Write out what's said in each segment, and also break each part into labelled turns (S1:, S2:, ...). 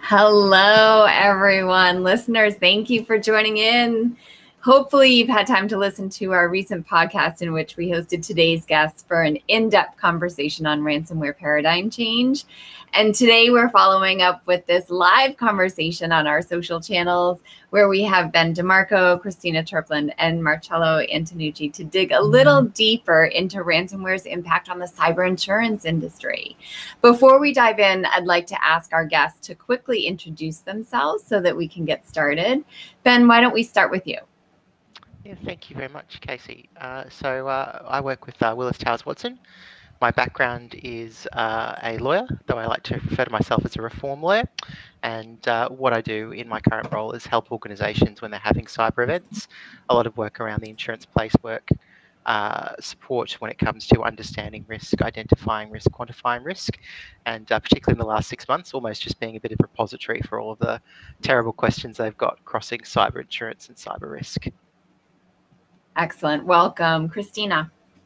S1: Hello, everyone. Listeners, thank you for joining in. Hopefully, you've had time to listen to our recent podcast in which we hosted today's guests for an in-depth conversation on ransomware paradigm change. And today we're following up with this live conversation on our social channels where we have Ben Marco, Christina Terplan, and Marcello Antonucci to dig a little deeper into ransomware's impact on the cyber insurance industry. Before we dive in, I'd like to ask our guests to quickly introduce themselves so that we can get started. Ben, why don't we start with you?
S2: Yeah, thank you very much, Casey. I work with Willis Towers Watson. My background is a lawyer, though I like to refer to myself as a reform lawyer. And what I do in my current role is help organisations when they're having cyber events. A lot of work around the insurance place work, support when it comes to understanding risk, identifying risk, quantifying risk, and particularly in the last 6 months, almost just being a bit of a repository for all of the terrible questions they've got crossing cyber insurance and cyber risk.
S1: Excellent. Welcome, Christina.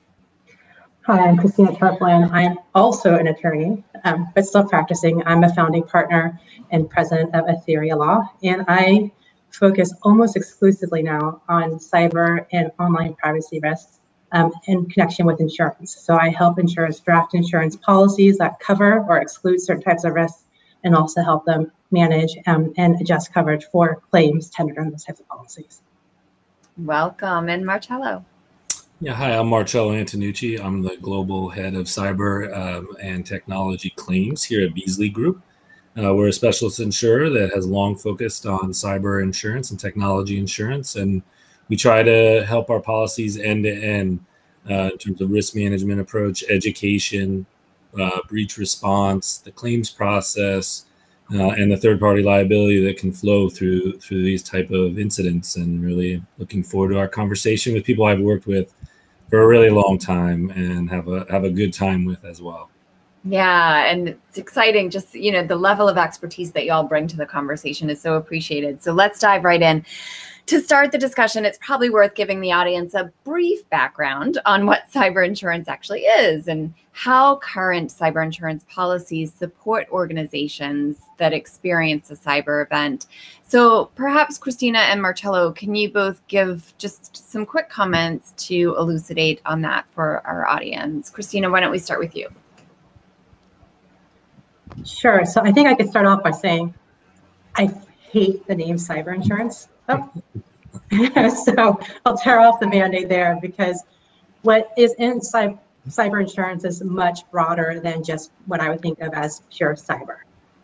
S3: Hi, I'm Christina Terplan. I'm also an attorney, but still practicing. I'm a founding partner and president of Etheria Law, and I focus almost exclusively now on cyber and online privacy risks in connection with insurance. So I help insurers draft insurance policies that cover or exclude certain types of risks, and also help them manage and adjust coverage for claims tendered on those types of policies.
S1: Welcome. And Marcello.
S4: Yeah, hi, I'm Marcello Antonucci. I'm the global head of cyber and technology claims here at Beasley Group. We're a specialist insurer that has long focused on cyber insurance and technology insurance, and we try to help our policies end to end in terms of risk management approach, education, breach response, the claims process, and the third-party liability that can flow through these type of incidents. And really looking forward to our conversation with people I've worked with for a really long time and have a good time with as well.
S1: Yeah, and it's exciting. Just, the level of expertise that y'all bring to the conversation is so appreciated. So let's dive right in. To start the discussion, it's probably worth giving the audience a brief background on what cyber insurance actually is and how current cyber insurance policies support organizations that experience a cyber event. So perhaps Christina and Marcello, can you both give just some quick comments to elucidate on that for our audience? Christina, why don't we start with you?
S3: Sure. So I think I could start off by saying I hate the name cyber insurance. Oh. So I'll tear off the Band-Aid there, because what is in cyber insurance is much broader than just what I would think of as pure cyber.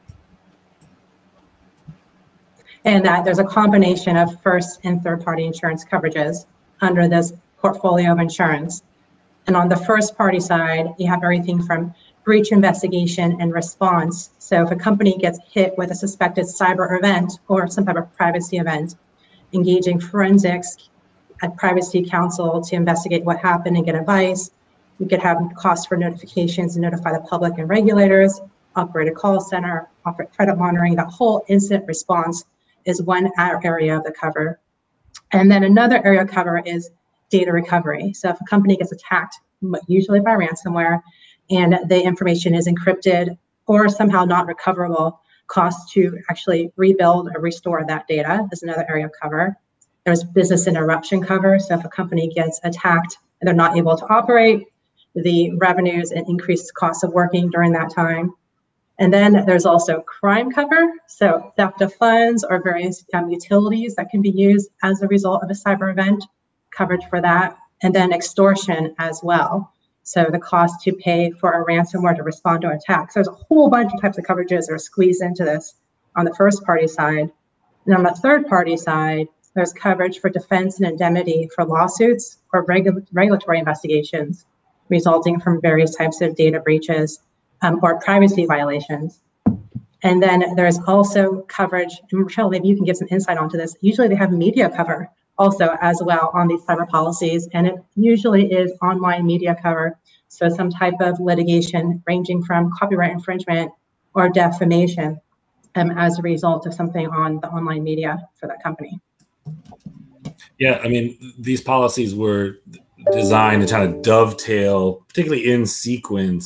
S3: And that there's a combination of first and third-party insurance coverages under this portfolio of insurance. And on the first-party side, you have everything from breach investigation and response. So if a company gets hit with a suspected cyber event or some type of privacy event, engaging forensics at privacy counsel to investigate what happened and get advice. We could have costs for notifications and notify the public and regulators, operate a call center, offer credit monitoring. That whole incident response is one area of the cover. And then another area of cover is data recovery. So if a company gets attacked, usually by ransomware, and the information is encrypted or somehow not recoverable, costs to actually rebuild or restore that data is another area of cover. There's business interruption cover. So if a company gets attacked and they're not able to operate, the revenues and increased costs of working during that time. And then there's also crime cover. So theft of funds or various utilities that can be used as a result of a cyber event, coverage for that. And then extortion as well. So the cost to pay for a ransomware to respond to attacks. There's a whole bunch of types of coverages that are squeezed into this on the first party side. And on the third party side, there's coverage for defense and indemnity for lawsuits or regulatory investigations resulting from various types of data breaches or privacy violations. And then there's also coverage, and Michelle, maybe you can give some insight onto this. Usually they have media cover also as well on these cyber policies, and it usually is online media cover. So some type of litigation ranging from copyright infringement or defamation as a result of something on the online media for that company.
S4: Yeah, I mean, these policies were designed to kind of dovetail, particularly in sequence,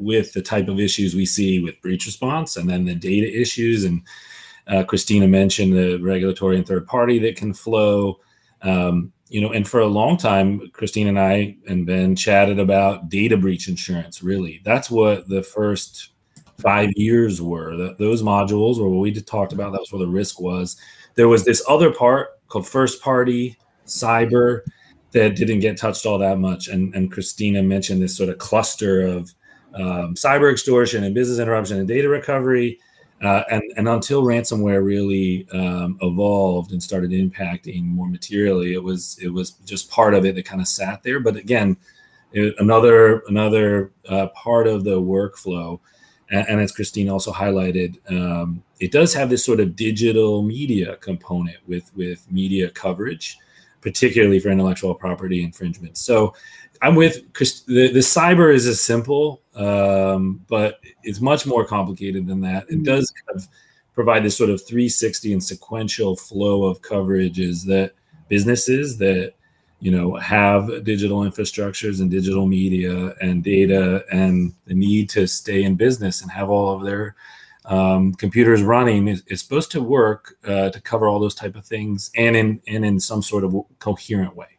S4: with the type of issues we see with breach response, and then the data issues. And Christina mentioned the regulatory and third party that can flow. And for a long time, Christina and I and Ben chatted about data breach insurance. Really, that's what the first 5 years were. Those modules were what we talked about. That was where the risk was. There was this other part called first party cyber that didn't get touched all that much. And Christina mentioned this sort of cluster of cyber extortion and business interruption and data recovery. And until ransomware really evolved and started impacting more materially, it was just part of it that kind of sat there. But again, another part of the workflow. And as Christine also highlighted, it does have this sort of digital media component with media coverage, particularly for intellectual property infringement. So I'm with Chris. The cyber is as simple, but it's much more complicated than that. It does kind of provide this sort of 360 and sequential flow of coverages that businesses that have digital infrastructures and digital media and data and the need to stay in business and have all of their computers running is supposed to work to cover all those type of things and in some sort of coherent way.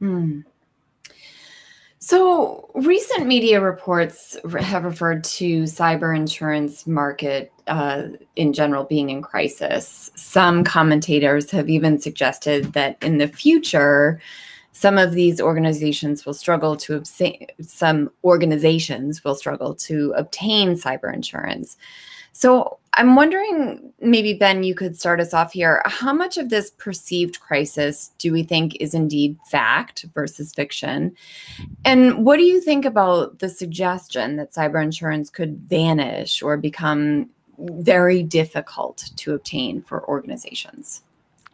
S1: So recent media reports have referred to cyber insurance market in general being in crisis. Some commentators have even suggested that in the future, some organizations will struggle to obtain cyber insurance. So I'm wondering, maybe Ben, you could start us off here. How much of this perceived crisis do we think is indeed fact versus fiction? And what do you think about the suggestion that cyber insurance could vanish or become very difficult to obtain for organizations?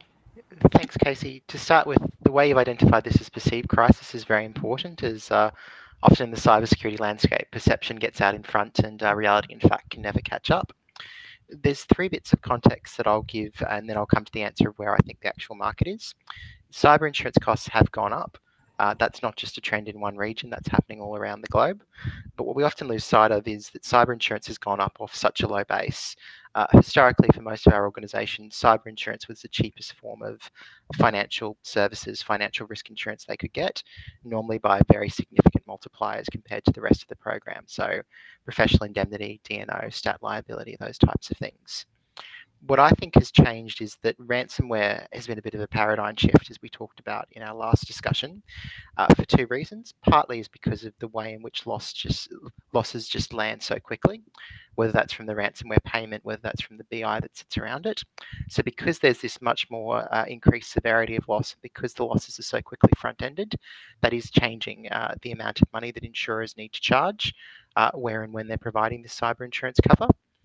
S2: Thanks, Casey. To start with, the way you've identified this as perceived crisis is very important, as often in the cybersecurity landscape, perception gets out in front and reality, in fact, can never catch up. There's 3 bits of context that I'll give, and then I'll come to the answer of where I think the actual market is. Cyber insurance costs have gone up. That's not just a trend in one region, that's happening all around the globe. But what we often lose sight of is that cyber insurance has gone up off such a low base. Historically, for most of our organizations, cyber insurance was the cheapest form of financial services, financial risk insurance they could get, normally by very significant multipliers compared to the rest of the program. So professional indemnity, D&O, stat liability, those types of things. What I think has changed is that ransomware has been a bit of a paradigm shift, as we talked about in our last discussion, for 2 reasons. Partly is because of the way in which losses just land so quickly, whether that's from the ransomware payment, whether that's from the BI that sits around it. So because there's this much more increased severity of loss, because the losses are so quickly front-ended, that is changing the amount of money that insurers need to charge where and when they're providing this cyber insurance cover.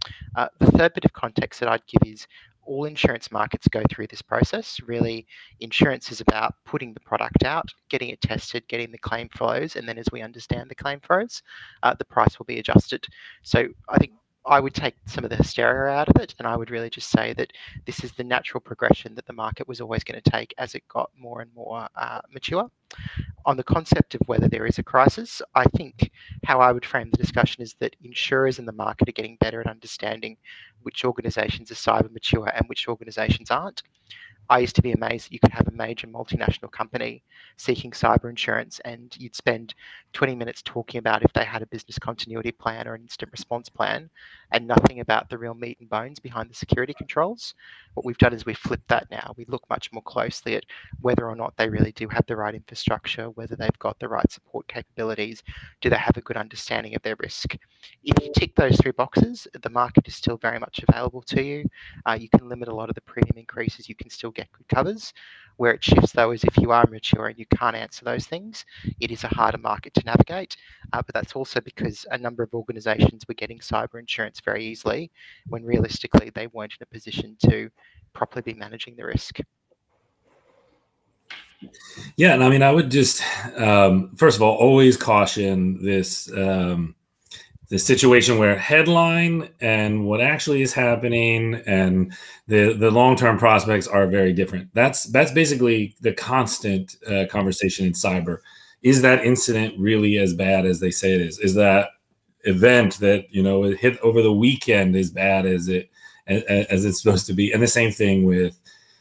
S2: The third bit of context that I'd give is all insurance markets go through this process. Really, insurance is about putting the product out, getting it tested, getting the claim flows, and then as we understand the claim flows, the price will be adjusted. So I think I would take some of the hysteria out of it, and I would really just say that this is the natural progression that the market was always going to take as it got more and more mature. On the concept of whether there is a crisis, I think how I would frame the discussion is that insurers in the market are getting better at understanding which organizations are cyber mature and which organizations aren't. I used to be amazed that you could have a major multinational company seeking cyber insurance and you'd spend 20 minutes talking about if they had a business continuity plan or an instant response plan and nothing about the real meat and bones behind the security controls. What we've done is we've flipped that now. We look much more closely at whether or not they really do have the right infrastructure, whether they've got the right support capabilities, do they have a good understanding of their risk. If you tick those 3 boxes, the market is still very much available to you. You can limit a lot of the premium increases, you can still get good covers. Where it shifts though is if you are mature and you can't answer those things, it is a harder market to navigate. But that's also because a number of organizations were getting cyber insurance very easily when realistically they weren't in a position to properly be managing the risk.
S4: Yeah, and I mean, I would just, first of all, always caution this the situation where headline and what actually is happening and the long-term prospects are very different. That's basically the constant conversation in cyber. Is that incident really as bad as they say it is? Is that event that, you know, it hit over the weekend as bad as it's supposed to be. And the same thing with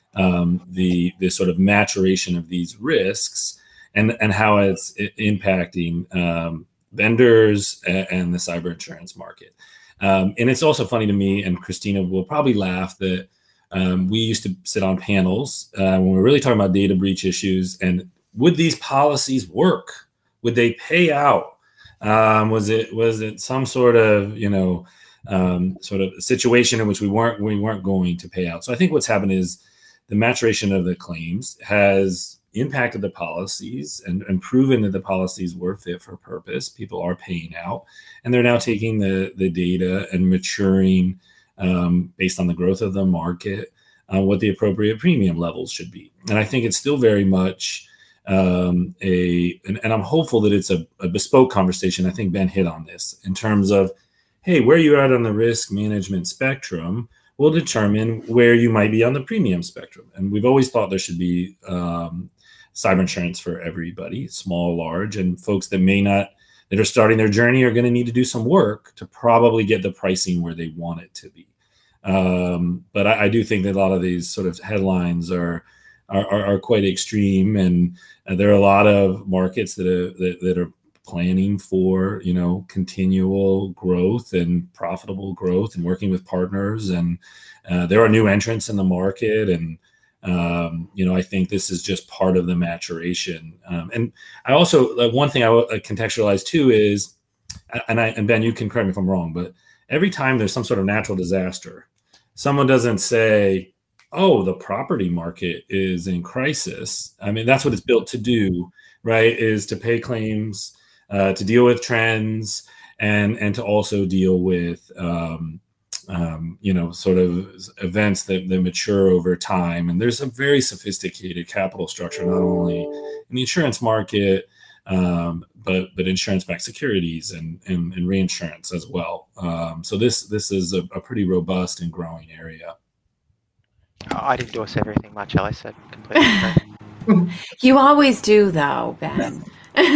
S4: the sort of maturation of these risks and how it's impacting vendors and the cyber insurance market. And it's also funny to me, and Christina will probably laugh, that we used to sit on panels when we were really talking about data breach issues, and would these policies work? Would they pay out? Was it some sort of, you know, sort of situation in which we weren't going to pay out? So I think what's happened is the maturation of the claims has impacted the policies and proven that the policies were fit for purpose. People are paying out, and they're now taking the data and maturing based on the growth of the market, what the appropriate premium levels should be. And I think it's still very much and I'm hopeful that it's a bespoke conversation. I think Ben hit on this in terms of, hey, where you're at on the risk management spectrum will determine where you might be on the premium spectrum. And we've always thought there should be cyber insurance for everybody, small, large, and folks that that are starting their journey are going to need to do some work to probably get the pricing where they want it to be. But I do think that a lot of these sort of headlines are quite extreme, and there are a lot of markets that are planning for, you know, continual growth and profitable growth and working with partners, and there are new entrants in the market, and you know, I think this is just part of the maturation. And I also, one thing I contextualize too is, and Ben, you can correct me if I'm wrong, but every time there's some sort of natural disaster, someone doesn't say, oh, the property market is in crisis. I mean, that's what it's built to do, right? Is to pay claims, to deal with trends, and to also deal with, you know, sort of events that mature over time. And there's a very sophisticated capital structure, not only in the insurance market, but insurance-backed securities and reinsurance as well. So this is a pretty robust and growing area.
S2: I'd endorse everything Marcello said. Completely agree.
S1: You always do, though, Ben.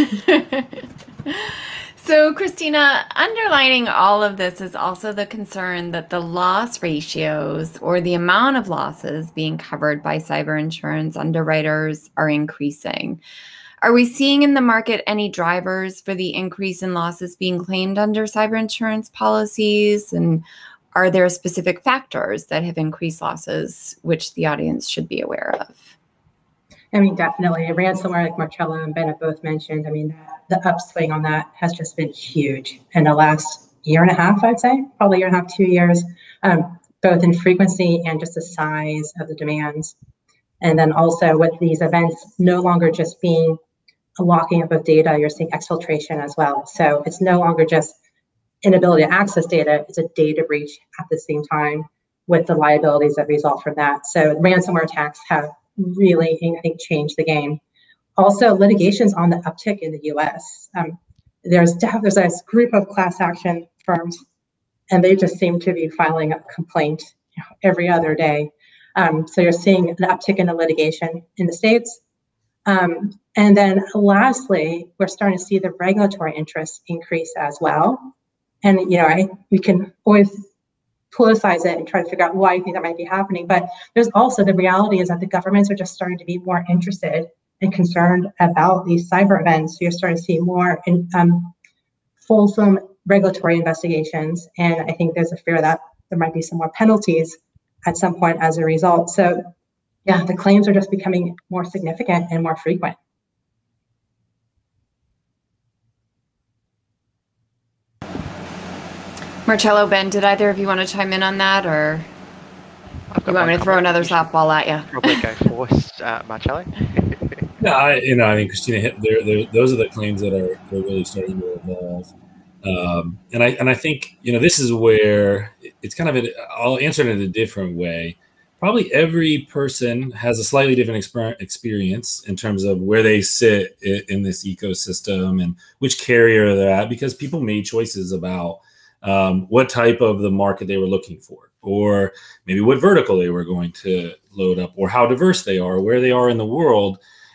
S1: So, Christina, underlining all of this is also the concern that the loss ratios, or the amount of losses being covered by cyber insurance underwriters, are increasing. Are we seeing in the market any drivers for the increase in losses being claimed under cyber insurance policies? And are there specific factors that have increased losses which the audience should be aware of?
S3: I mean, definitely. Ransomware, like Marcello and Ben have both mentioned, I mean, the upswing on that has just been huge in the last year and a half, I'd say, probably 1.5 to 2 years, both in frequency and just the size of the demands. And then also with these events no longer just being a locking up of data, you're seeing exfiltration as well. So it's no longer just inability to access data, it's a data breach at the same time with the liabilities that result from that. So ransomware attacks have really, I think, changed the game. Also, litigation's on the uptick in the US. There's this group of class action firms, and they just seem to be filing a complaint every other day. So you're seeing an uptick in the litigation in the States. And then lastly, we're starting to see the regulatory interest increase as well. And, you know, we can always politicize it and try to figure out why you think that might be happening. But there's also the reality is that the governments are just starting to be more interested and concerned about these cyber events. So you're starting to see more fulsome regulatory investigations. And I think there's a fear that there might be some more penalties at some point as a result. So yeah, the claims are just becoming more significant and more frequent.
S1: Marcello, Ben, did either of you want to chime in on that, or you want me to throw another softball at you?
S2: Probably go first, Marcello.
S4: No, I mean, Christina hit those are the claims that are really starting to evolve. And I think, you know, this is where it's kind of I'll answer it in a different way. Probably every person has a slightly different experience in terms of where they sit in this ecosystem and which carrier they're at, because people made choices about what type of the market they were looking for, or maybe what vertical they were going to load up, or how diverse they are, or where they are in the world.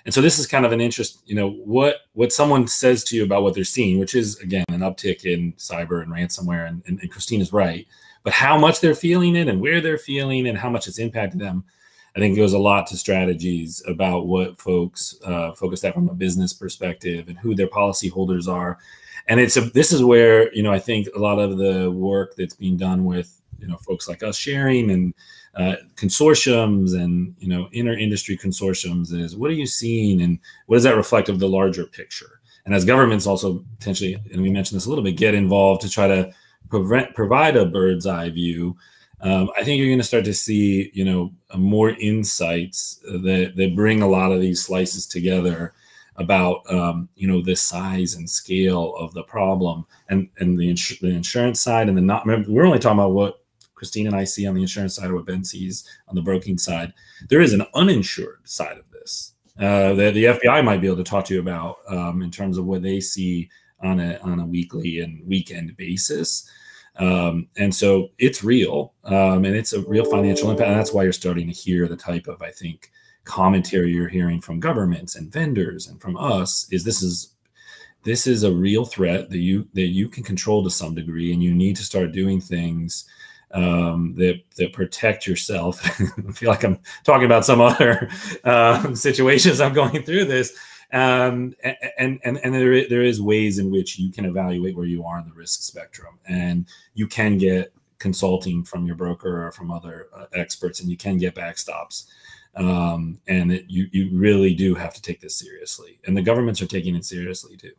S4: And so this is kind of an interest, what someone says to you about what they're seeing, which is, again, an uptick in cyber and ransomware, and Christina's right. But how much they're feeling it and where they're feeling and how much it's impacted them, I think goes a lot to strategies about what folks focus at from a business perspective and who their policyholders are. And this is where, I think a lot of the work that's being done with, folks like us sharing and consortiums and, inter-industry consortiums is, what are you seeing and what does that reflect of the larger picture? And as governments also potentially, and we mentioned this a little bit, get involved to try to provide a bird's eye view, I think you're going to start to see, more insights that bring a lot of these slices together about, the size and scale of the problem and the insurance side and the not. Remember, we're only talking about what Christine and I see on the insurance side or what Ben sees on the broking side. There is an uninsured side of this that the FBI might be able to talk to you about in terms of what they see on a weekly and weekend basis. And so it's real, and it's a real financial impact. And that's why you're starting to hear the type of, I think, commentary you're hearing from governments and vendors and from us is this is a real threat that you can control to some degree, and you need to start doing things that protect yourself. I feel like I'm talking about some other situations I'm going through this. And there is ways in which you can evaluate where you are in the risk spectrum, and you can get consulting from your broker or from other experts, and you can get backstops. And you really do have to take this seriously, and the governments are taking it seriously too.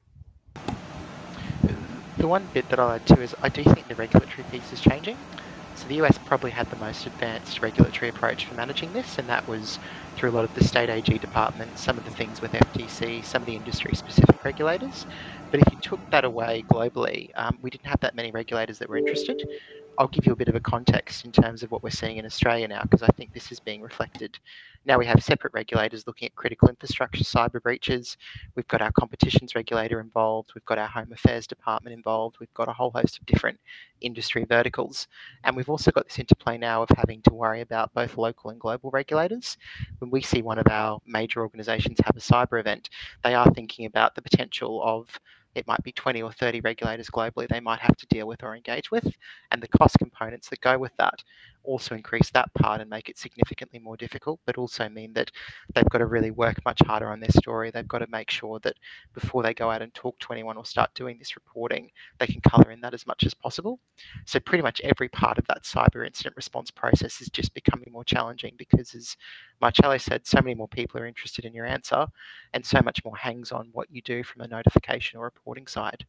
S2: The one bit that I'll add too is I do think the regulatory piece is changing. So the US probably had the most advanced regulatory approach for managing this, and that was through a lot of the state AG departments, some of the things with FTC, some of the industry-specific regulators. But if you took that away globally, we didn't have that many regulators that were interested. I'll give you a bit of a context in terms of what we're seeing in Australia now, because I think this is being reflected. Now we have separate regulators looking at critical infrastructure cyber breaches. We've got our competitions regulator involved. We've got our Home Affairs Department involved. We've got a whole host of different industry verticals. And we've also got this interplay now of having to worry about both local and global regulators. When we see one of our major organizations have a cyber event, they are thinking about the potential of it might be 20 or 30 regulators globally they might have to deal with or engage with, and the cost components that go with that also increase that part and make it significantly more difficult, but also mean that they've got to really work much harder on their story. They've got to make sure that before they go out and talk to anyone or start doing this reporting, they can colour in that as much as possible. So pretty much every part of that cyber incident response process is just becoming more challenging because, as Marcello said, so many more people are interested in your answer, and so much more hangs on what you do from a notification or reporting side.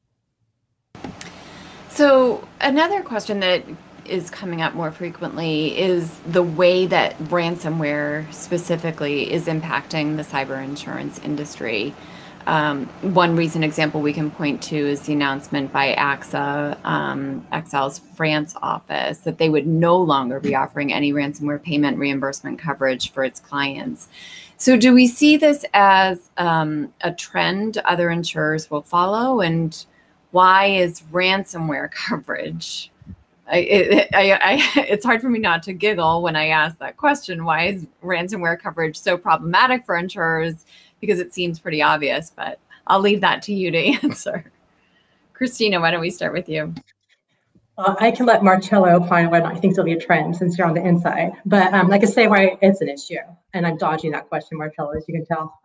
S1: So another question that is coming up more frequently is the way that ransomware specifically is impacting the cyber insurance industry. One recent example we can point to is the announcement by AXA, XL's France office, that they would no longer be offering any ransomware payment reimbursement coverage for its clients. So do we see this as a trend other insurers will follow? And why is ransomware coverage? It's hard for me not to giggle when I ask that question. Why is ransomware coverage so problematic for insurers? Because it seems pretty obvious, but I'll leave that to you to answer. Christina, why don't we start with you?
S3: Well, I can let Marcello opine what I think it'll be a trend since you're on the inside. But I can say why it's an issue. And I'm dodging that question, Marcello, as you can tell.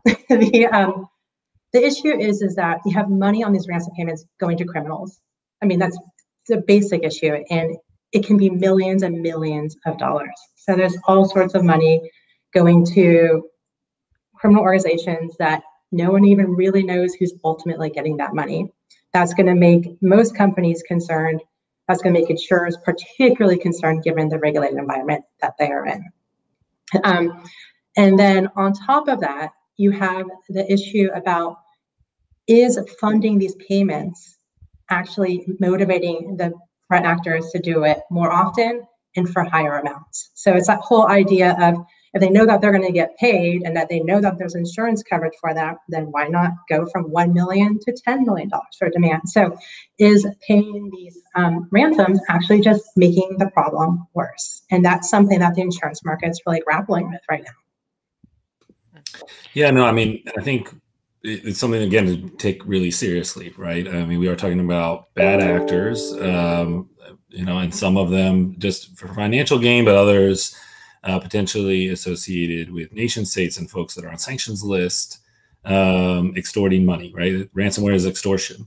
S3: The issue is that you have money on these ransom payments going to criminals. I mean, that's the basic issue. And it can be millions and millions of dollars. So there's all sorts of money going to criminal organizations that no one even really knows who's ultimately getting that money. That's going to make most companies concerned. That's going to make insurers particularly concerned given the regulated environment that they are in. And then on top of that, you have the issue about, is funding these payments actually motivating the threat actors to do it more often and for higher amounts? So it's that whole idea of, if they know that they're going to get paid and that they know that there's insurance coverage for that, then why not go from $1 million to $10 million for demand? So is paying these ransoms actually just making the problem worse? And that's something that the insurance market is really grappling with right now.
S4: Yeah, no, I mean, I think it's something, again, to take really seriously, right? I mean, we are talking about bad actors, and some of them just for financial gain, but others potentially associated with nation states and folks that are on sanctions list, extorting money, right? Ransomware is extortion.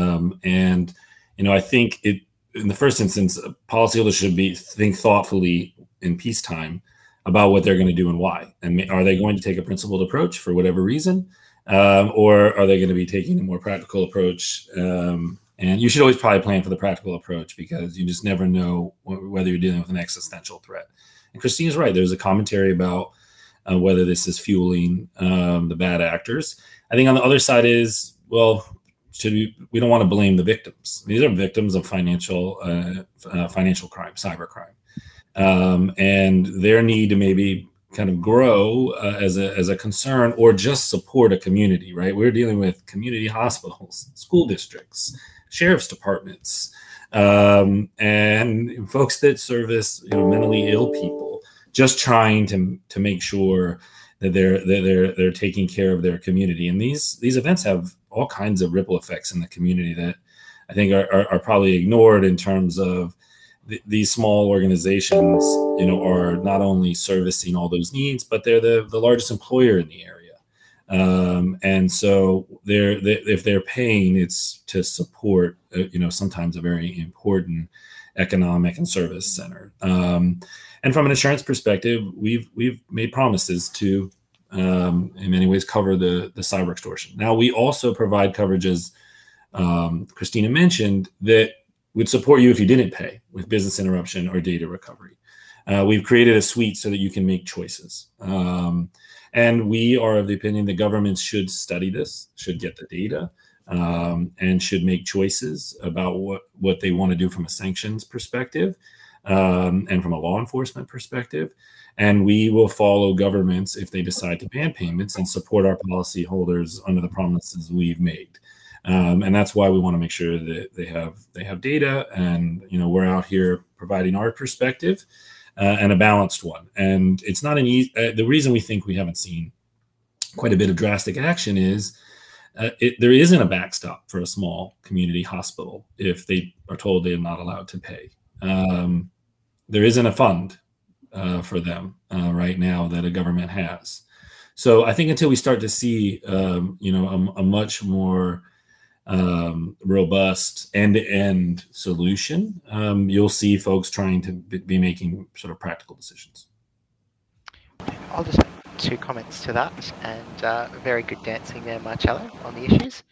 S4: I think in the first instance, policyholders should think thoughtfully in peacetime about what they're going to do and why. And are they going to take a principled approach for whatever reason? Or are they going to be taking a more practical approach? And you should always probably plan for the practical approach, because you just never know whether you're dealing with an existential threat. And Christina's right. There's a commentary about whether this is fueling the bad actors. I think on the other side is, well, we don't want to blame the victims. These are victims of financial crime, cyber crime. And their need to maybe kind of grow as a concern, or just support a community, right? We're dealing with community hospitals, school districts, sheriff's departments, and folks that service mentally ill people, just trying to make sure that they're taking care of their community. And these events have all kinds of ripple effects in the community that I think are probably ignored, in terms of these small organizations, are not only servicing all those needs, but they're the largest employer in the area. And so if they're paying, it's to support, sometimes a very important economic and service center. And from an insurance perspective, we've made promises to, in many ways, cover the cyber extortion. Now, we also provide coverages, Christina mentioned, that would support you if you didn't pay, with business interruption or data recovery. We've created a suite so that you can make choices. And we are of the opinion that governments should study this, should get the data, and should make choices about what they want to do from a sanctions perspective, and from a law enforcement perspective. And we will follow governments if they decide to ban payments, and support our policyholders under the promises we've made. And that's why we want to make sure that they have data, and we're out here providing our perspective, and a balanced one. And it's not an easy. The reason we think we haven't seen quite a bit of drastic action is there isn't a backstop for a small community hospital if they are told they're not allowed to pay. There isn't a fund for them right now that a government has. So I think until we start to see a much more robust end-to-end solution, you'll see folks trying to be making sort of practical decisions.
S2: I'll just make 2 comments to that, and very good dancing there, Marcello, on the issues.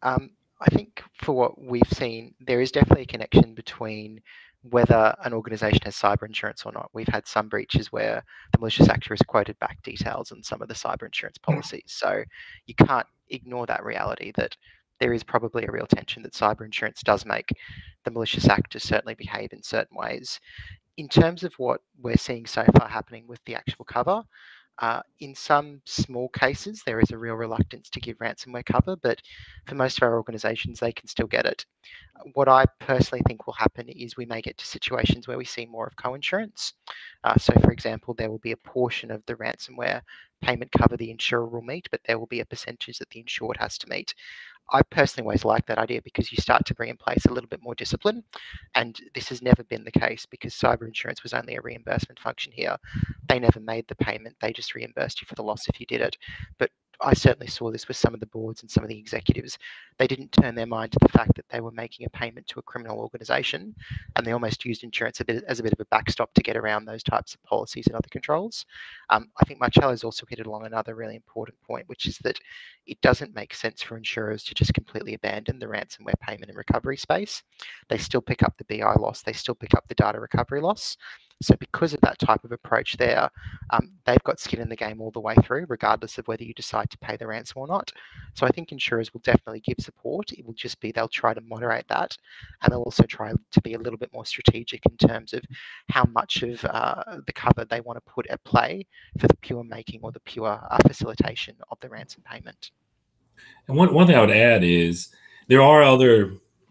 S2: I think for what we've seen, there is definitely a connection between whether an organization has cyber insurance or not. We've had some breaches where the malicious actor has quoted back details on some of the cyber insurance policies. So you can't ignore that reality, that there is probably a real tension that cyber insurance does make the malicious actors certainly behave in certain ways. In terms of what we're seeing so far happening with the actual cover, in some small cases, there is a real reluctance to give ransomware cover, but for most of our organizations, they can still get it. What I personally think will happen is we may get to situations where we see more of co-insurance. So for example, there will be a portion of the ransomware payment cover the insurer will meet, but there will be a percentage that the insured has to meet. I personally always like that idea, because you start to bring in place a little bit more discipline. And this has never been the case, because cyber insurance was only a reimbursement function here. They never made the payment. They just reimbursed you for the loss if you did it. But I certainly saw this with some of the boards and some of the executives. They didn't turn their mind to the fact that they were making a payment to a criminal organization, and they almost used insurance as a bit of a backstop to get around those types of policies and other controls. I think Marcello's also hit it along another really important point, which is that it doesn't make sense for insurers to just completely abandon the ransomware payment and recovery space. They still pick up the BI loss. They still pick up the data recovery loss. So because of that type of approach there, they've got skin in the game all the way through, regardless of whether you decide to pay the ransom or not. So I think insurers will definitely give support. It will just be they'll try to moderate that, and they'll also try to be a little bit more strategic in terms of how much of the cover they want to put at play for the pure making or the pure facilitation of the ransom payment.
S4: And one thing I would add is there are other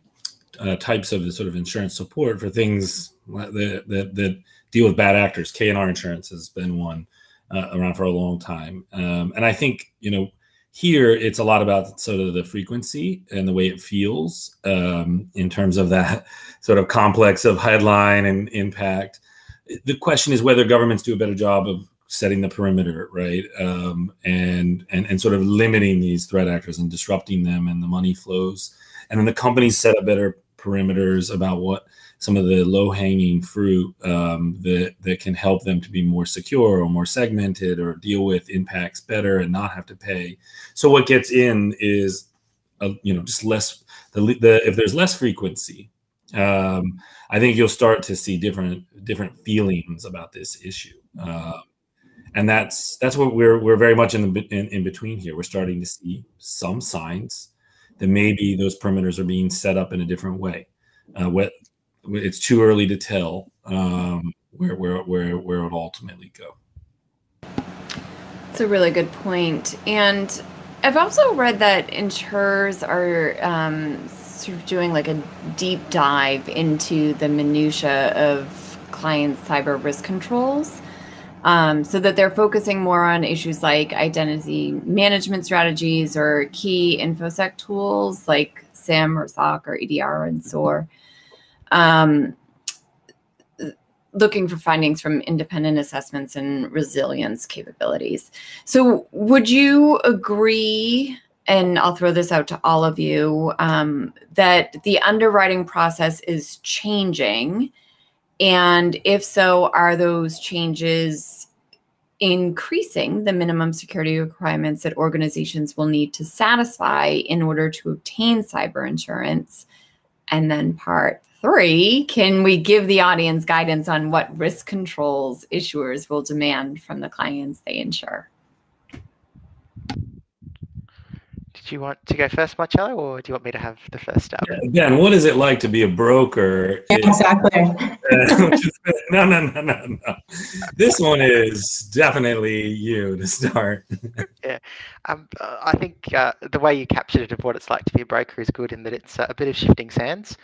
S4: types of the sort of insurance support for things that deal with bad actors. K&R insurance has been one. around for a long time. And I think, here it's a lot about sort of the frequency and the way it feels in terms of that sort of complex of headline and impact. The question is whether governments do a better job of setting the perimeter, right? And sort of limiting these threat actors and disrupting them and the money flows. And then the companies set up better perimeters about what some of the low-hanging fruit that can help them to be more secure or more segmented or deal with impacts better and not have to pay. So what gets in is, just less. If there's less frequency, I think you'll start to see different feelings about this issue, and that's what we're very much in between here. We're starting to see some signs that maybe those perimeters are being set up in a different way. It's too early to tell where it'll ultimately go.
S1: It's a really good point. And I've also read that insurers are sort of doing like a deep dive into the minutia of clients' cyber risk controls, so that they're focusing more on issues like identity management strategies or key InfoSec tools like SIM or SOC or EDR and SOAR. Looking for findings from independent assessments and resilience capabilities. So would you agree, and I'll throw this out to all of you, that the underwriting process is changing? And if so, are those changes increasing the minimum security requirements that organizations will need to satisfy in order to obtain cyber insurance? And then part 3, can we give the audience guidance on what risk controls issuers will demand from the clients they insure?
S2: Did you want to go first, Marcello, or do you want me to have the first stab?
S4: Ben, what is it like to be a broker?
S3: Yeah, exactly.
S4: No. This one is definitely you to start.
S2: Yeah, I think the way you captured it of what it's like to be a broker is good in that it's a bit of shifting sands.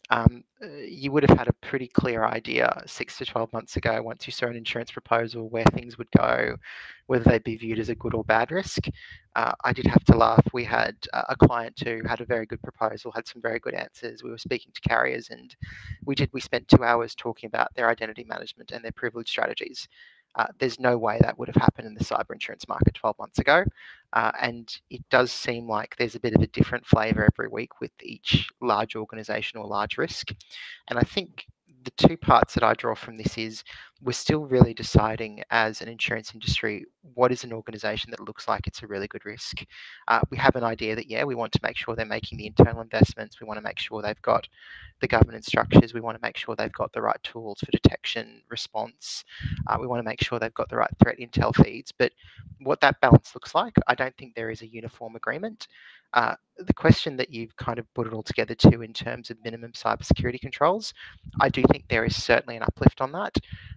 S2: You would have had a pretty clear idea 6 to 12 months ago, once you saw an insurance proposal, where things would go, whether they'd be viewed as a good or bad risk. I did have to laugh. We had a client who had a very good proposal, had some very good answers. We were speaking to carriers, and we spent 2 hours talking about their identity management and their privilege strategies. There's no way that would have happened in the cyber insurance market 12 months ago. And it does seem like there's a bit of a different flavor every week with each large organization or large risk. And I think the 2 parts that I draw from this is we're still really deciding as an insurance industry, what is an organization that looks like it's a really good risk? We have an idea that, yeah, we want to make sure they're making the internal investments. We want to make sure they've got the governance structures. We want to make sure they've got the right tools for detection, response. We want to make sure they've got the right threat intel feeds. But what that balance looks like, I don't think there is a uniform agreement. The question that you've kind of put it all together to in terms of minimum cybersecurity controls, I do think there is certainly an uplift on that.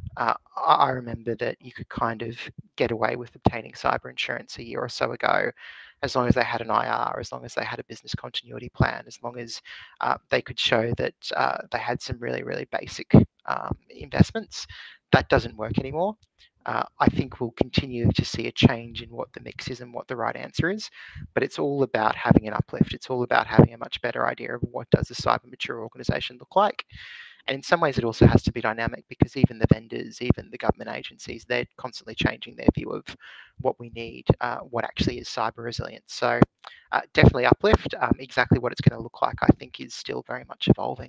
S2: I remember that you could kind of get away with obtaining cyber insurance a year or so ago, as long as they had an IR, as long as they had a business continuity plan, as long as they could show that they had some really, really basic investments. That doesn't work anymore. I think we'll continue to see a change in what the mix is and what the right answer is, but it's all about having an uplift. It's all about having a much better idea of what does a cyber mature organization look like. And in some ways, it also has to be dynamic, because even the vendors, even the government agencies, they're constantly changing their view of what we need, what actually is cyber resilience. So definitely uplift. Exactly what it's going to look like, I think, is still very much evolving.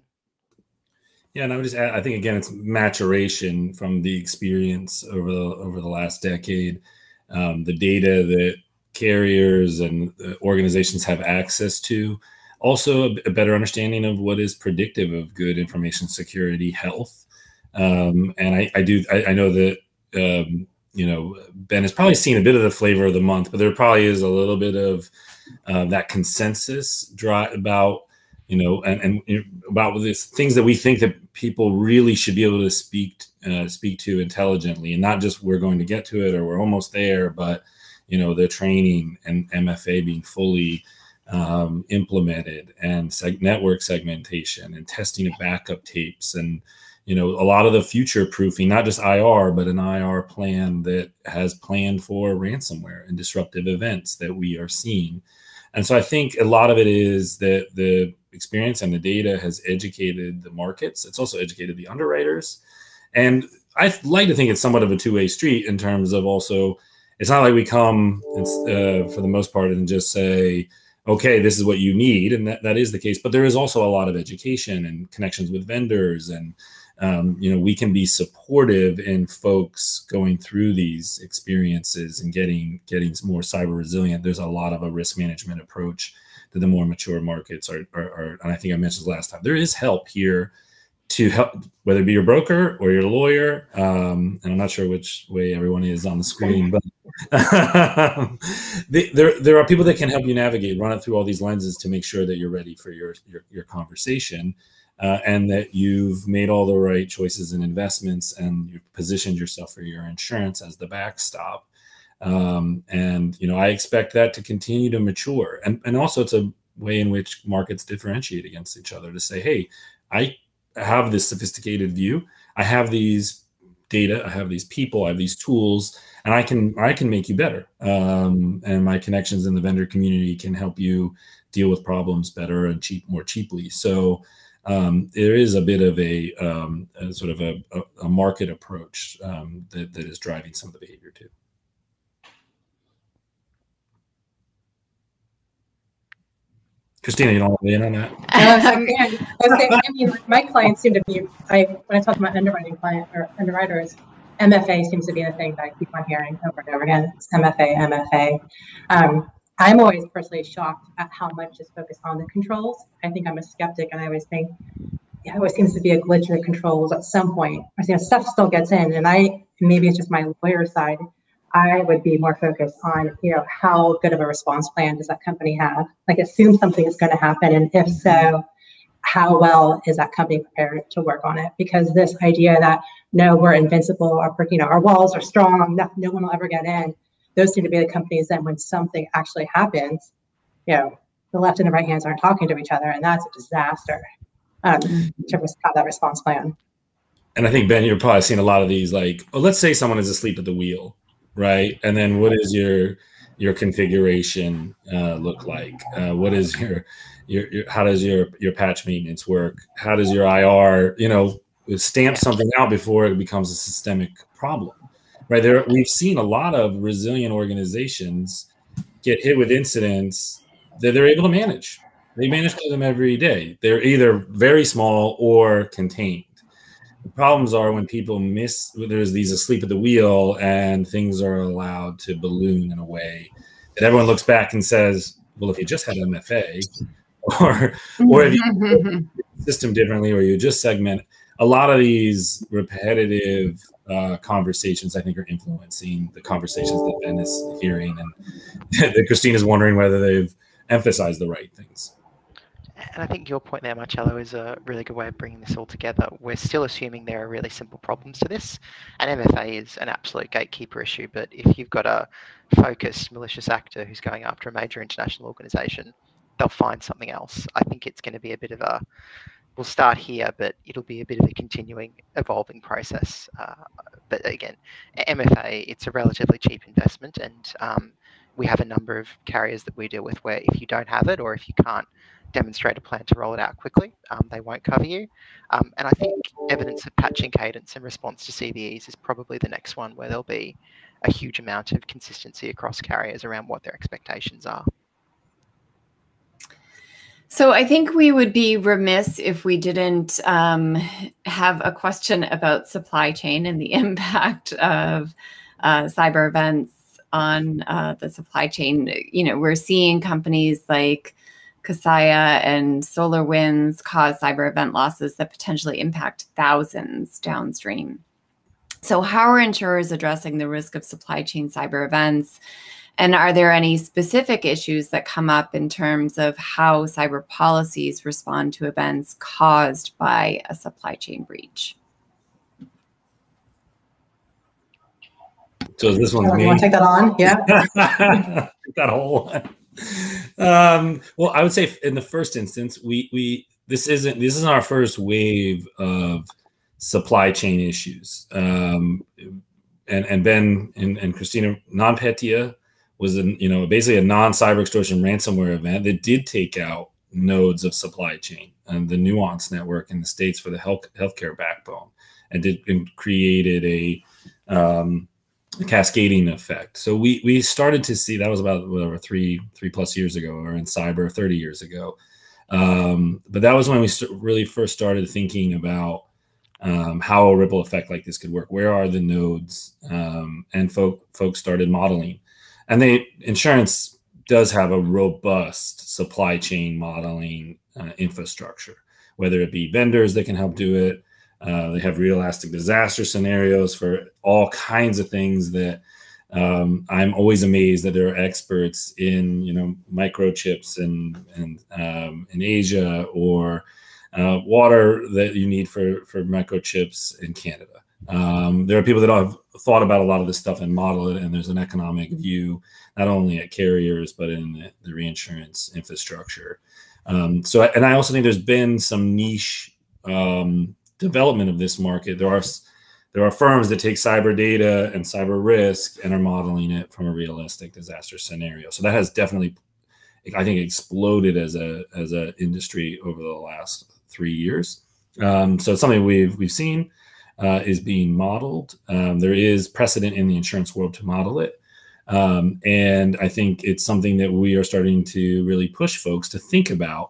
S4: Yeah, and I would just add, I think, again, it's maturation from the experience over the last decade. The data that carriers and organizations have access to, also a better understanding of what is predictive of good information security health. And I know that Ben has probably seen a bit of the flavor of the month, but there probably is a little bit of that consensus about and about these things that we think that people really should be able to speak to intelligently, and not just we're going to get to it or we're almost there, but the training and MFA being fully implemented, and network segmentation and testing of backup tapes, and you know, a lot of the future proofing, not just IR, but an IR plan that has planned for ransomware and disruptive events that we are seeing. And so I think a lot of it is that the experience and the data has educated the markets. It's also educated the underwriters. And I like to think it's somewhat of a two-way street in terms of also, it's not like we come for the most part and just say, okay, this is what you need. And that is the case. But there is also a lot of education and connections with vendors. And, you know, we can be supportive in folks going through these experiences and getting more cyber resilient. There's a lot of a risk management approach that the more mature markets are, and I think I mentioned this last time, there is help here to help, whether it be your broker or your lawyer. And I'm not sure which way everyone is on the screen, but there are people that can help you navigate, run it through all these lenses to make sure that you're ready for your conversation, and that you've made all the right choices and investments, and you've positioned yourself for your insurance as the backstop. And, you know, I expect that to continue to mature. And also it's a way in which markets differentiate against each other to say, hey, I have this sophisticated view. I have these data, I have these people, I have these tools, and I can make you better. And my connections in the vendor community can help you deal with problems better and more cheaply. So there is a bit of a sort of a market approach that is driving some of the behavior too. Christina, you don't want to weigh in on that?
S3: I mean, my clients seem to be, when I talk to my underwriters, MFA seems to be the thing that I keep on hearing over and over again. It's MFA. I'm always personally shocked at how much is focused on the controls. I think I'm a skeptic, and I always think, it always seems to be a glitch in the controls at some point. Stuff still gets in, and maybe it's just my lawyer side. I would be more focused on, you know, how good of a response plan does that company have? Like, assume something is going to happen, and if so, how well is that company prepared to work on it? Because this idea that, no, we're invincible, or, you know, our walls are strong, no one will ever get in, those seem to be the companies that when something actually happens, you know, the left and the right hands aren't talking to each other, and that's a disaster in terms of how that response plan.
S4: And I think, Ben, you're probably seeing a lot of these, like, well, let's say someone is asleep at the wheel, right? And then what is your configuration look like? What is your how does your patch maintenance work? How does your IR, you know, stamp something out before it becomes a systemic problem, right? We've seen a lot of resilient organizations get hit with incidents that they're able to manage. They manage them every day. They're either very small or contained. The problems are when people there's these asleep at the wheel and things are allowed to balloon in a way that everyone looks back and says, well, if you just had MFA, or if you do the system differently, or you just segment, a lot of these repetitive conversations, I think, are influencing the conversations that Ben is hearing, and that Christine is wondering whether they've emphasized the right things.
S2: And I think your point there, Marcello, is a really good way of bringing this all together. We're still assuming there are really simple problems to this, and MFA is an absolute gatekeeper issue. But if you've got a focused malicious actor who's going after a major international organization, they'll find something else. I think it's going to be a bit of a, we'll start here, but it'll be a bit of a continuing, evolving process. But again, MFA, it's a relatively cheap investment, and we have a number of carriers that we deal with where if you don't have it, or if you can't demonstrate a plan to roll it out quickly, they won't cover you. And I think evidence of patching cadence in response to CVEs is probably the next one, where there'll be a huge amount of consistency across carriers around what their expectations are.
S1: So I think we would be remiss if we didn't have a question about supply chain and the impact of cyber events on the supply chain. You know, we're seeing companies like Kaseya and SolarWinds cause cyber event losses that potentially impact thousands downstream. So how are insurers addressing the risk of supply chain cyber events? And are there any specific issues that come up in terms of how cyber policies respond to events caused by a supply chain breach?
S4: So this one's me.
S3: You want to take that on? Yeah.
S4: That whole one. Well, I would say in the first instance, this isn't our first wave of supply chain issues. And Ben and Christina, NotPetya was basically a non-cyber extortion ransomware event that did take out nodes of supply chain and the Nuance network in the States for the healthcare backbone, and created a cascading effect. So we started to see, that was about whatever, three plus years ago, or in cyber 30 years ago. But that was when we really first started thinking about how a ripple effect like this could work. Where are the nodes? And folks started modeling. And insurance does have a robust supply chain modeling infrastructure, whether it be vendors that can help do it. They have realistic disaster scenarios for all kinds of things that I'm always amazed that there are experts in, microchips in Asia, or water that you need for microchips in Canada. There are people that have thought about a lot of this stuff and model it, and there's an economic view, not only at carriers, but in the reinsurance infrastructure. And I also think there's been some niche development of this market. There are firms that take cyber data and cyber risk and are modeling it from a realistic disaster scenario. So that has definitely, I think, exploded as a industry over the last 3 years. So it's something we've seen is being modeled. There is precedent in the insurance world to model it. And I think it's something that we are starting to really push folks to think about,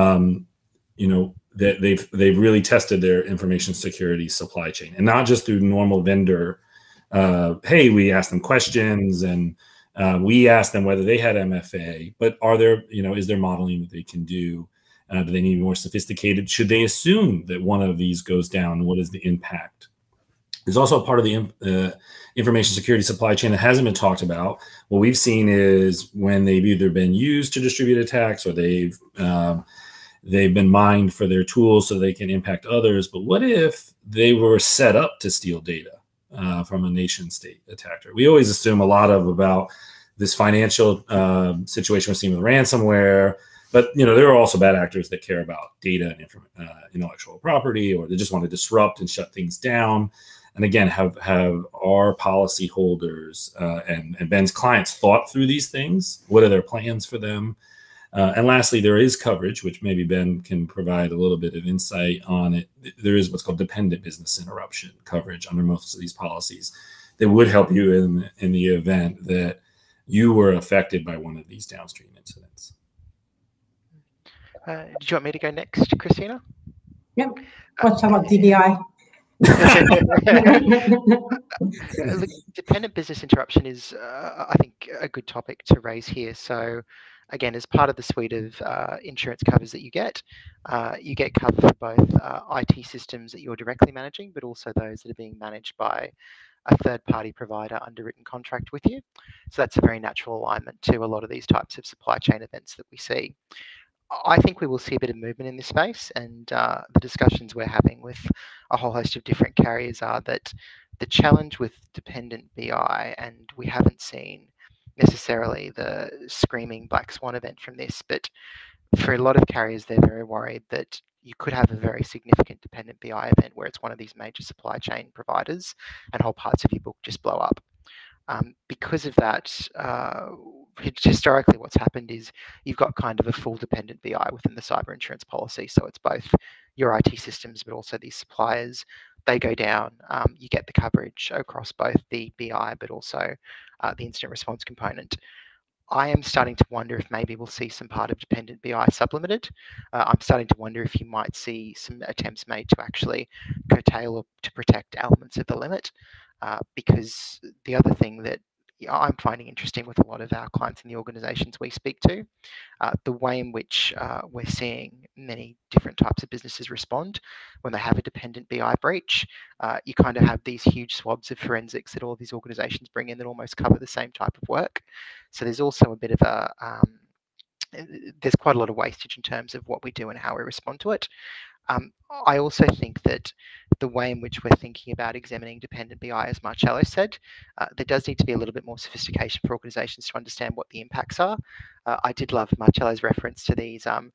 S4: that they've really tested their information security supply chain, and not just through normal vendor. Hey, we asked them questions, and we asked them whether they had MFA, but is there modeling that they can do? Do they need more sophisticated? Should they assume that one of these goes down? What is the impact? There's also a part of the information security supply chain that hasn't been talked about. What we've seen is when they've either been used to distribute attacks, or they've been mined for their tools so they can impact others. But what if they were set up to steal data from a nation state attacker? We always assume a lot about this financial situation we're seeing with ransomware. But there are also bad actors that care about data and intellectual property, or they just want to disrupt and shut things down. And again, have our policy holders and Ben's clients thought through these things? What are their plans for them? And lastly, there is coverage, which maybe Ben can provide a little bit of insight on it. There is what's called dependent business interruption coverage under most of these policies that would help you in the event that you were affected by one of these downstream incidents.
S2: Did you want me to go next, Christina?
S3: Yep. Let's talk about DBI.
S2: Look, dependent business interruption is, I think, a good topic to raise here. So, again, as part of the suite of insurance covers that you get cover for both IT systems that you're directly managing, but also those that are being managed by a third-party provider under written contract with you. So that's a very natural alignment to a lot of these types of supply chain events that we see. I think we will see a bit of movement in this space, and the discussions we're having with a whole host of different carriers are that the challenge with dependent BI, and we haven't seen necessarily the screaming black swan event from this, but for a lot of carriers, they're very worried that you could have a very significant dependent BI event where it's one of these major supply chain providers and whole parts of your book just blow up. Because of that, historically what's happened is you've got kind of a full dependent BI within the cyber insurance policy. So it's both your IT systems, but also these suppliers. They go down, you get the coverage across both the BI, but also the incident response component. I am starting to wonder if maybe we'll see some part of dependent BI supplemented. I'm starting to wonder if you might see some attempts made to actually curtail or to protect elements of the limit. Because the other thing that I'm finding interesting with a lot of our clients in the organizations we speak to, the way in which we're seeing many different types of businesses respond when they have a dependent BI breach. You kind of have these huge swabs of forensics that all of these organizations bring in that almost cover the same type of work. So there's also a bit of there's quite a lot of wastage in terms of what we do and how we respond to it. I also think that the way in which we're thinking about examining dependent BI, as Marcello said, there does need to be a little bit more sophistication for organizations to understand what the impacts are. I did love Marcello's reference to these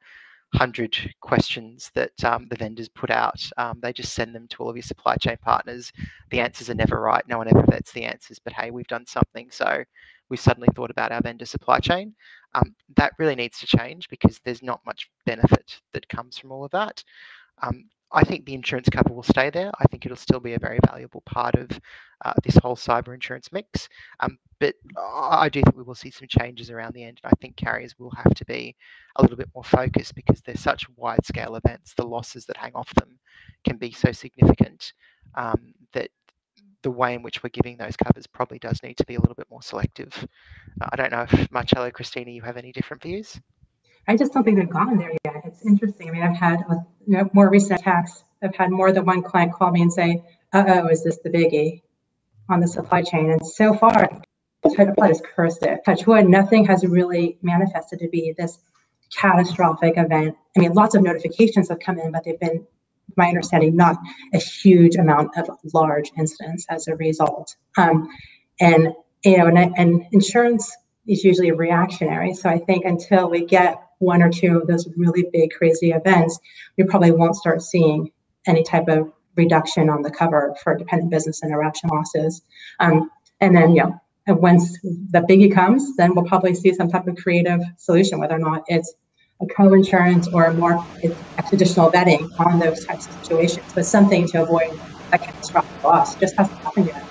S2: 100 questions that the vendors put out. They just send them to all of your supply chain partners. The answers are never right. No one ever vets the answers, but hey, we've done something. So we've suddenly thought about our vendor supply chain. That really needs to change because there's not much benefit that comes from all of that. I think the insurance cover will stay there. I think it'll still be a very valuable part of this whole cyber insurance mix. But I do think we will see some changes around the end. And I think carriers will have to be a little bit more focused because they're such wide scale events. The losses that hang off them can be so significant that the way in which we're giving those covers probably does need to be a little bit more selective. I don't know if Marcello, Christina, you have any different views?
S3: I just don't think they've gone there yet. It's interesting. I mean, I've had more recent attacks. I've had more than one client call me and say, "Uh-oh, is this the biggie on the supply chain?" And so far, I just cursed it. Touch wood, nothing has really manifested to be this catastrophic event. I mean, lots of notifications have come in, but they've been, my understanding, not a huge amount of large incidents as a result. And insurance is usually reactionary. So I think until we get one or two of those really big, crazy events, we probably won't start seeing any type of reduction on the cover for dependent business interruption losses. And then, and once the biggie comes, then we'll probably see some type of creative solution, whether or not it's a co-insurance or more additional vetting on those types of situations, but something to avoid a catastrophic loss. Just hasn't happened yet.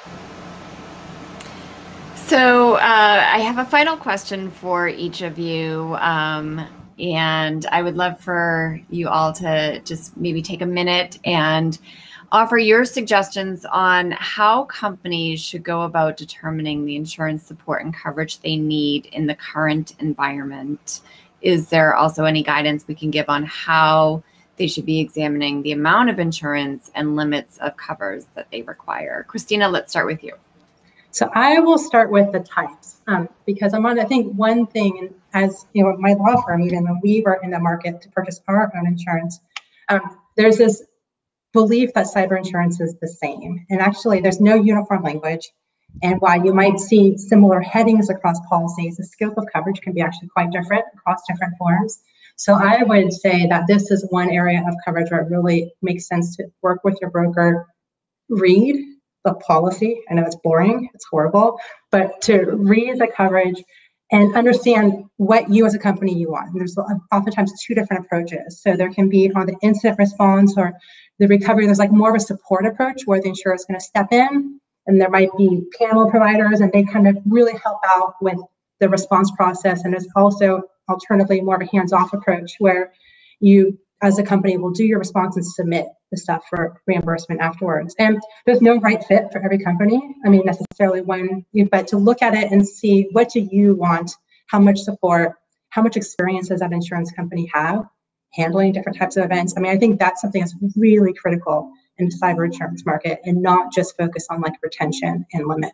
S1: So I have a final question for each of you. And I would love for you all to just maybe take a minute and offer your suggestions on how companies should go about determining the insurance support and coverage they need in the current environment. Is there also any guidance we can give on how they should be examining the amount of insurance and limits of covers that they require? Christina, let's start with you.
S3: So I will start with the types because I think one thing, as my law firm, even when we were in the market to purchase our own insurance, there's this belief that cyber insurance is the same. And actually, there's no uniform language. And while you might see similar headings across policies, the scope of coverage can be actually quite different across different forms. So I would say that this is one area of coverage where it really makes sense to work with your broker, read the policy. I know it's boring, it's horrible, but to read the coverage and understand what you as a company you want. And there's oftentimes two different approaches. So there can be on the incident response or the recovery, there's like more of a support approach where the insurer is going to step in, and there might be panel providers and they kind of really help out with the response process. And there's also alternatively more of a hands-off approach where you as a company will do your response and submit the stuff for reimbursement afterwards. And there's no right fit for every company. I mean, necessarily one, but to look at it and see what do you want, how much support, how much experience does that insurance company have handling different types of events. I mean, I think that's something that's really critical in the cyber insurance market and not just focus on like retention and limit.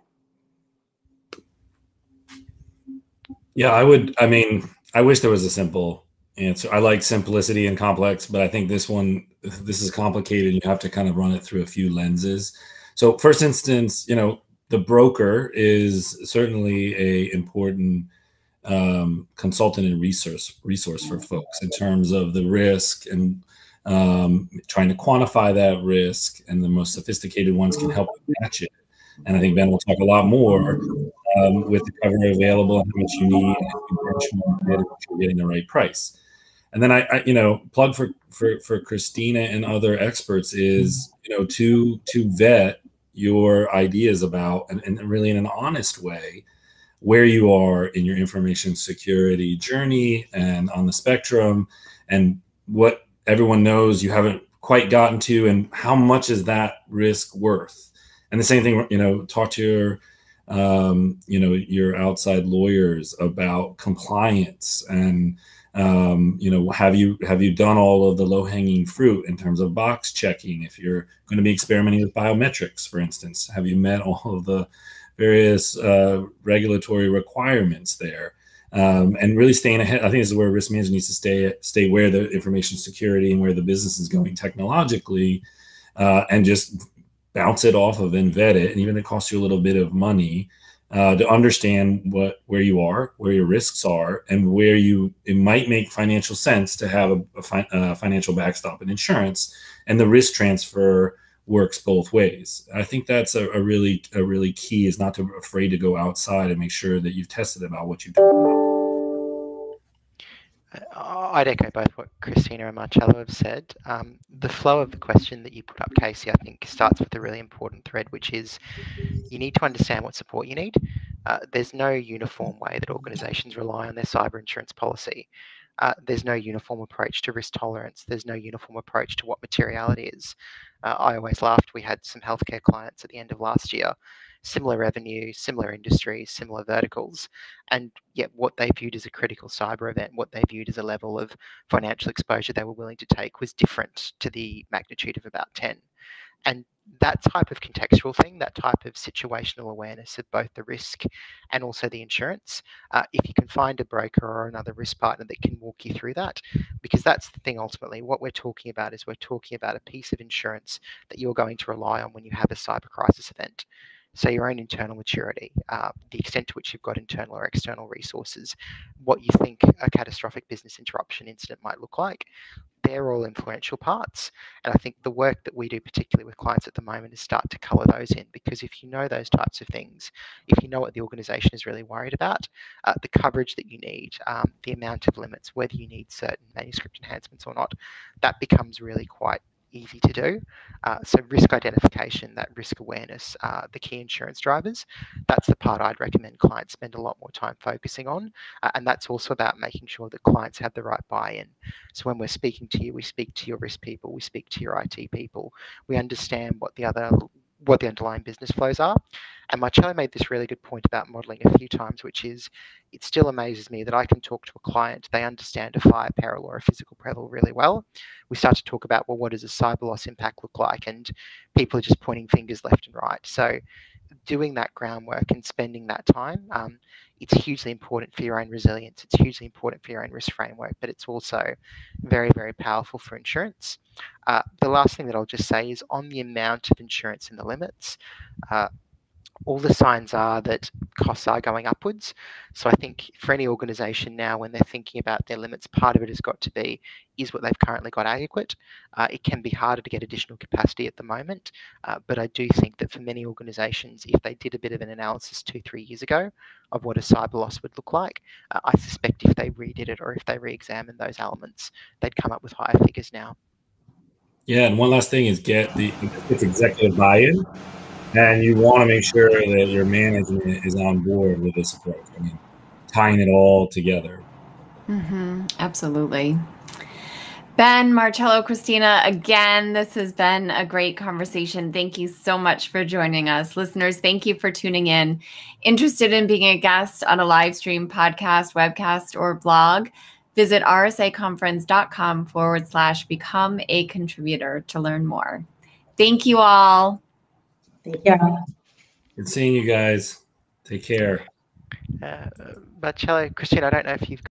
S4: Yeah, I wish there was a simple answer. I like simplicity and complex, but I think this is complicated. You have to kind of run it through a few lenses. So first instance, the broker is certainly a important consultant and resource for folks in terms of the risk and trying to quantify that risk, and the most sophisticated ones can help match it. And I think Ben will talk a lot more with the cover available and how much you need, and you're getting the right price. And then I plug for Christina and other experts is to vet your ideas about and really in an honest way where you are in your information security journey and on the spectrum, and what everyone knows you haven't quite gotten to, and how much is that risk worth. And the same thing, talk to your outside lawyers about compliance, and have you done all of the low-hanging fruit in terms of box checking? If you're going to be experimenting with biometrics, for instance, have you met all of the various regulatory requirements there? And really staying ahead. I think this is where risk management needs to stay where the information security and where the business is going technologically, and just bounce it off of and vet it. And even if it costs you a little bit of money, to understand where you are, where your risks are, and where it might make financial sense to have a financial backstop and insurance, and the risk transfer works both ways. I think that's a really key, is not to be afraid to go outside and make sure that you've tested about what you don't know.
S2: I'd echo both what Christina and Marcello have said. The flow of the question that you put up, Casey, I think starts with a really important thread, which is you need to understand what support you need. There's no uniform way that organizations rely on their cyber insurance policy. There's no uniform approach to risk tolerance. There's no uniform approach to what materiality is. I always laughed. We had some healthcare clients at the end of last year, similar revenue, similar industries, similar verticals, and yet what they viewed as a critical cyber event, what they viewed as a level of financial exposure they were willing to take was different to the magnitude of about 10. And that type of contextual thing, that type of situational awareness of both the risk and also the insurance, if you can find a broker or another risk partner that can walk you through that, because that's the thing ultimately. What we're talking about is we're talking about a piece of insurance that you're going to rely on when you have a cyber crisis event. So your own internal maturity, the extent to which you've got internal or external resources, what you think a catastrophic business interruption incident might look like, they're all influential parts. And I think the work that we do, particularly with clients at the moment, is start to colour those in, because if you know those types of things, if you know what the organisation is really worried about, the coverage that you need, the amount of limits, whether you need certain manuscript enhancements or not, that becomes really quite easy to do. So risk identification, that risk awareness, the key insurance drivers, that's the part I'd recommend clients spend a lot more time focusing on. And that's also about making sure that clients have the right buy-in. So when we're speaking to you, we speak to your risk people, we speak to your IT people, we understand what the underlying business flows are. And Marcello made this really good point about modelling a few times, which is, it still amazes me that I can talk to a client, they understand a fire peril or a physical peril really well. We start to talk about, well, what does a cyber loss impact look like? And people are just pointing fingers left and right. So doing that groundwork and spending that time, it's hugely important for your own resilience. It's hugely important for your own risk framework, but it's also very, very powerful for insurance. The last thing that I'll just say is on the amount of insurance and the limits, all the signs are that costs are going upwards. So I think for any organisation now, when they're thinking about their limits, part of it has got to be, is what they've currently got adequate? It can be harder to get additional capacity at the moment, but I do think that for many organisations, if they did a bit of an analysis 2-3 years ago of what a cyber loss would look like, I suspect if they redid it or if they re-examined those elements, they'd come up with higher figures now.
S4: Yeah, and one last thing is get it's executive buy-in. And you want to make sure that your management is on board with this approach. I mean, tying it all together.
S1: Absolutely. Ben, Marcello, Christina, again, this has been a great conversation. Thank you so much for joining us. Listeners, thank you for tuning in. Interested in being a guest on a live stream, podcast, webcast, or blog? Visit rsaconference.com/become a contributor to learn more. Thank you all.
S3: Thank you.
S4: Good seeing you guys. Take care.
S2: Marcello, Christina, I don't know if you've